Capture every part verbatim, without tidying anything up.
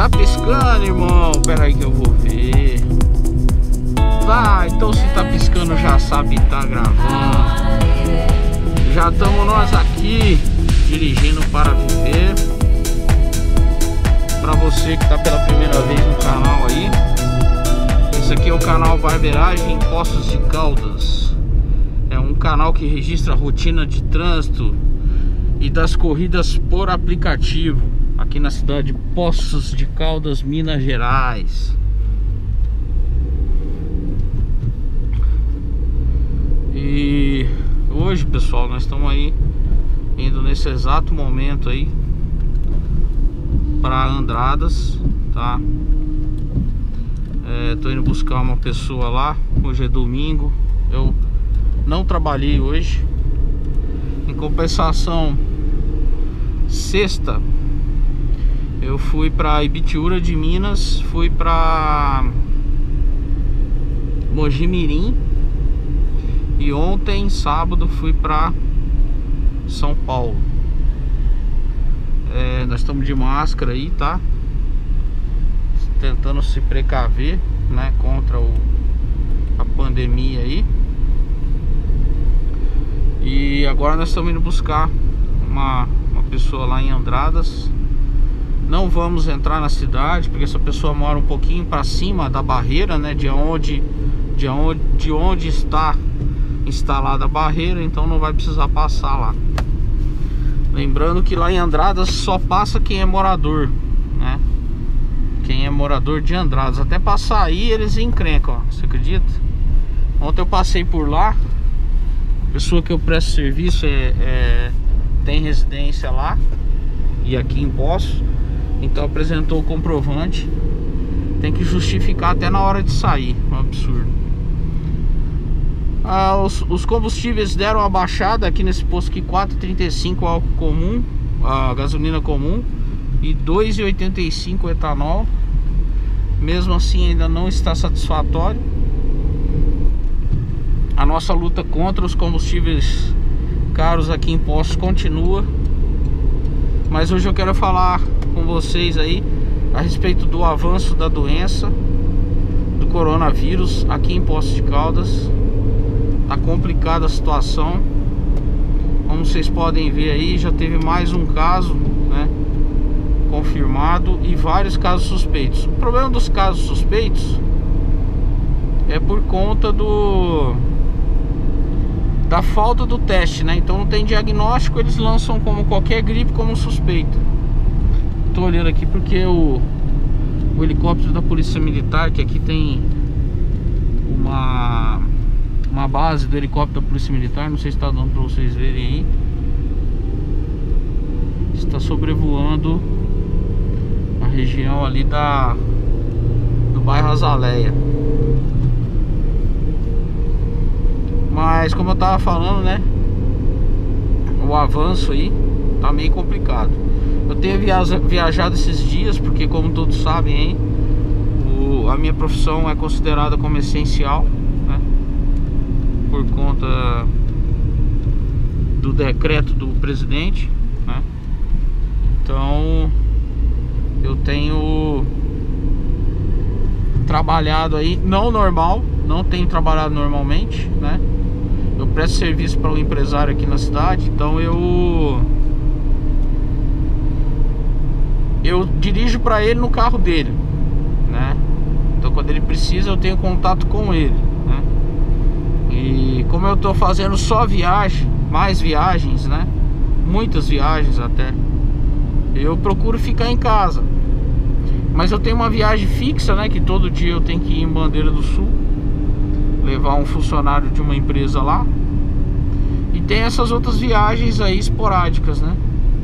Tá piscando, irmão? Pera aí que eu vou ver. Tá, então se tá piscando já sabe, tá gravando. Já estamos nós aqui dirigindo para viver. Para você que tá pela primeira vez no canal aí, esse aqui é o canal Barbeiragem Poços de Caldas. É um canal que registra a rotina de trânsito e das corridas por aplicativo aqui na cidade de Poços de Caldas, Minas Gerais. E hoje, pessoal, nós estamos aí indo nesse exato momento aí para Andradas, tá? É, tô indo buscar uma pessoa lá. Hoje é domingo, eu não trabalhei hoje. Em compensação, sexta eu fui para Ibitiúra de Minas, fui para Mogi Mirim e ontem, sábado, fui para São Paulo. É, nós estamos de máscara aí, tá? Tentando se precaver, né, contra o, a pandemia aí. E agora nós estamos indo buscar uma, uma pessoa lá em Andradas. Não vamos entrar na cidade, porque essa pessoa mora um pouquinho para cima da barreira, né, de onde, de onde, de onde está instalada a barreira, então não vai precisar passar lá. Lembrando que lá em Andradas só passa quem é morador, né? Quem é morador de Andradas. Até passar aí eles encrencam, ó. Você acredita? Ontem eu passei por lá. A pessoa que eu presto serviço é, é, tem residência lá e aqui em Poços. Então apresentou o comprovante. Tem que justificar até na hora de sair. Um absurdo. Ah, os, os combustíveis deram uma baixada aqui nesse posto aqui, quatro reais e trinta e cinco centavos álcool comum, a gasolina comum, e dois reais e oitenta e cinco centavos etanol. Mesmo assim ainda não está satisfatório. A nossa luta contra os combustíveis caros aqui em Poços continua. Mas hoje eu quero falar com vocês aí a respeito do avanço da doença do coronavírus aqui em Poços de Caldas. Tá complicada a situação. Como vocês podem ver aí, já teve mais um caso, né, confirmado e vários casos suspeitos. O problema dos casos suspeitos é por conta do da falta do teste, né? Então não tem diagnóstico, eles lançam como qualquer gripe como suspeita. Tô olhando aqui porque o, o helicóptero da Polícia Militar, que aqui tem uma uma base do helicóptero da Polícia Militar, não sei se está dando para vocês verem aí, está sobrevoando a região ali da do bairro Azaleia. Mas como eu tava falando, né, o avanço aí tá meio complicado. Eu tenho viaja, viajado esses dias porque, como todos sabem aí, o, a minha profissão é considerada como essencial, né, por conta do decreto do presidente, né? Então eu tenho trabalhado aí, não normal, não tenho trabalhado normalmente, né? Eu presto serviço para um empresário aqui na cidade, então eu eu dirijo para ele no carro dele, né? Então quando ele precisa eu tenho contato com ele, né? E como eu tô fazendo só viagem, mais viagens, né, muitas viagens até, eu procuro ficar em casa. Mas eu tenho uma viagem fixa, né, que todo dia eu tenho que ir em Bandeira do Sul, levar um funcionário de uma empresa lá. E tem essas outras viagens aí esporádicas, né.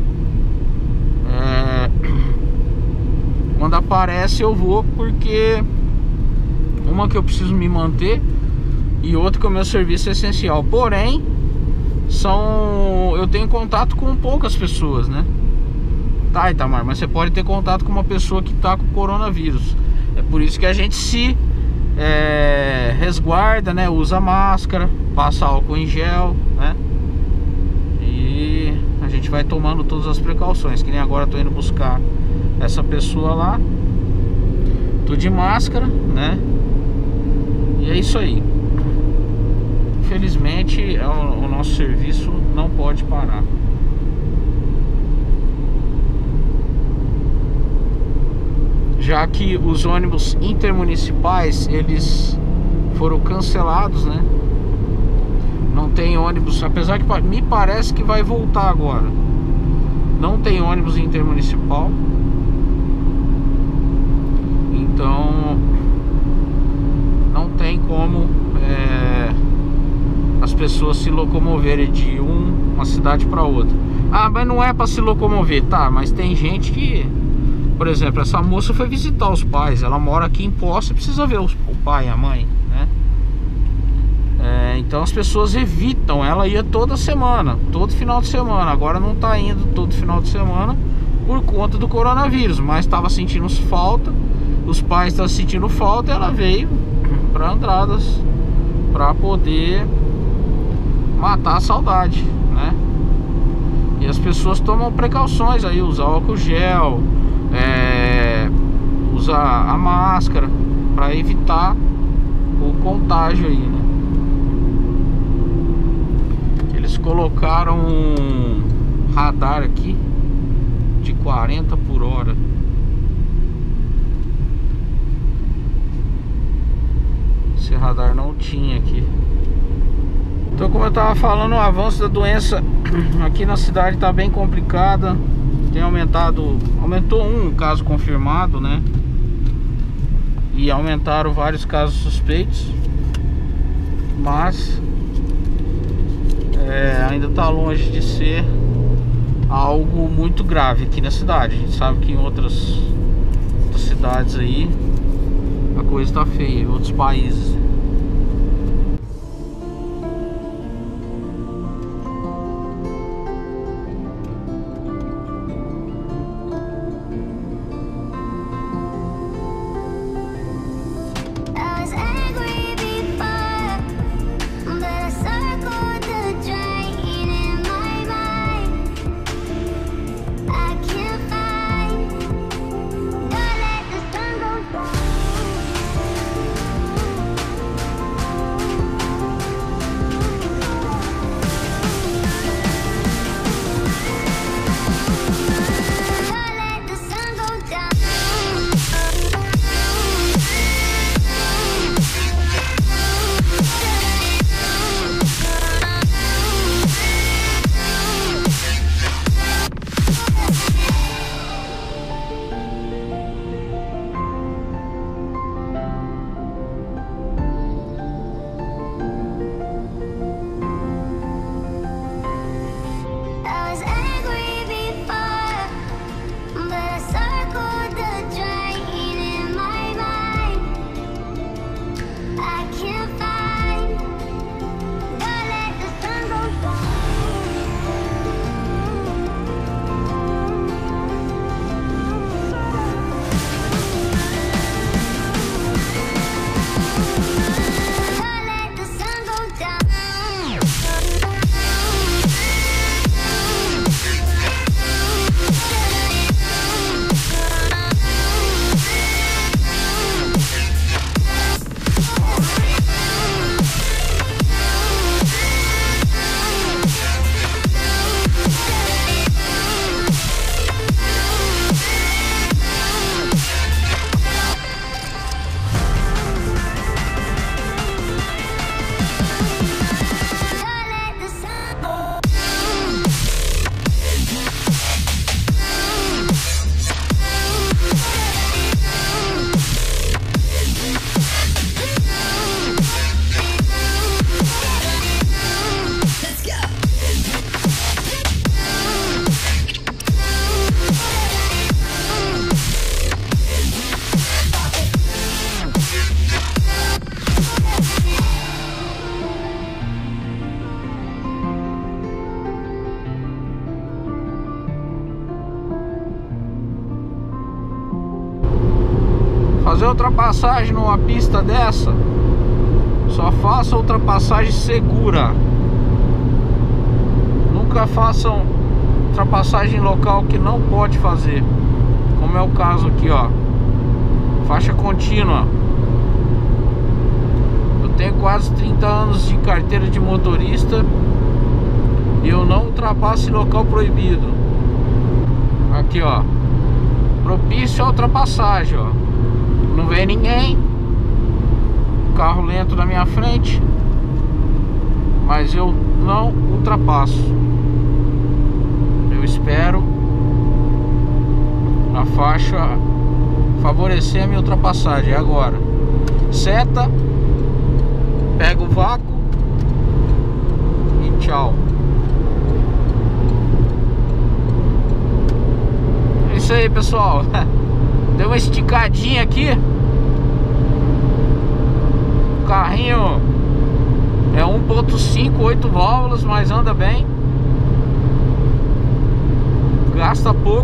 É... Quando aparece eu vou, porque uma que eu preciso me manter e outra que o meu serviço é essencial. Porém, são eu tenho contato com poucas pessoas, né? Tá, Itamar, mas você pode ter contato com uma pessoa que tá com coronavírus. É por isso que a gente se é, resguarda, né? Usa máscara, passa álcool em gel, né? E a gente vai tomando todas as precauções. Que nem agora eu tô indo buscar essa pessoa lá, tudo de máscara, né? E é isso aí. Infelizmente, é o, o nosso serviço não pode parar. Já que os ônibus intermunicipais, eles foram cancelados, né? Não tem ônibus, apesar que me parece que vai voltar agora. Não tem ônibus intermunicipal. Então não tem como é, as pessoas se locomoverem de um, uma cidade para outra. Ah, mas não é para se locomover, tá? Mas tem gente que, por exemplo, essa moça foi visitar os pais. Ela mora aqui em Poços e precisa ver os, o pai e a mãe, né? É, então as pessoas evitam. Ela ia toda semana, todo final de semana. Agora não tá indo todo final de semana por conta do coronavírus, mas estava sentindo falta. Os pais estavam sentindo falta e ela veio para Andradas para poder matar a saudade, né? E as pessoas tomam precauções aí, usar álcool gel, é, usar a máscara para evitar o contágio aí, né? Eles colocaram um radar aqui de quarenta por hora. Esse radar não tinha aqui. Então, como eu tava falando, o avanço da doença aqui na cidade tá bem complicada. Tem aumentado, aumentou um caso confirmado, né? E aumentaram vários casos suspeitos. Mas é, ainda tá longe de ser algo muito grave aqui na cidade. A gente sabe que em outras, outras cidades aí a coisa tá feia, em outros países. Fazer ultrapassagem numa pista dessa, só faça ultrapassagem segura. Nunca façam ultrapassagem em local que não pode fazer, como é o caso aqui, ó, faixa contínua. Eu tenho quase trinta anos de carteira de motorista e eu não ultrapasso em local proibido. Aqui, ó, propício a ultrapassagem, ó. Não vem ninguém, carro lento na minha frente, mas eu não ultrapasso. Eu espero a faixa favorecer a minha ultrapassagem. Agora, seta, pega o vácuo e tchau. É isso aí, pessoal. Deu uma esticadinha aqui. O carrinho é um ponto cinco, oito válvulas, mas anda bem. Gasta pouco.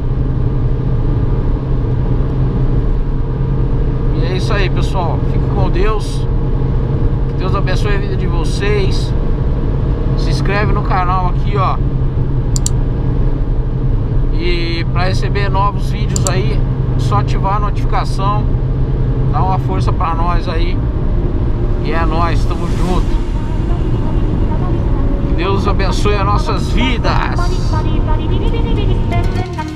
E é isso aí, pessoal. Fique com Deus. Que Deus abençoe a vida de vocês. Se inscreve no canal aqui, ó. E para receber novos vídeos aí, só ativar a notificação. Dá uma força pra nós aí. E é nóis, tamo junto. Que Deus abençoe as nossas vidas.